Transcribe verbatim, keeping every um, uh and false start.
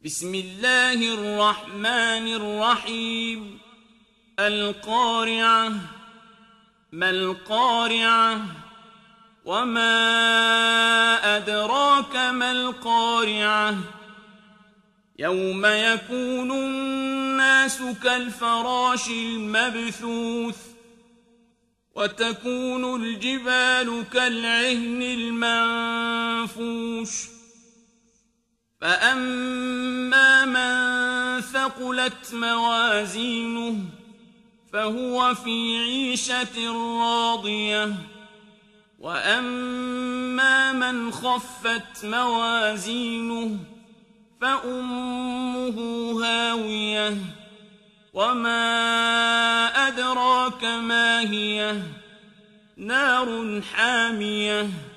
بسم الله الرحمن الرحيم القارعة ما القارعة وما أدراك ما القارعة يوم يكون الناس كالفراش المبثوث وتكون الجبال كالعهن المنفوش فأما من ثقلت موازينه فهو في عيشة راضية وأما من خفت موازينه فأمه هاوية وما أدراك ما هي نار حامية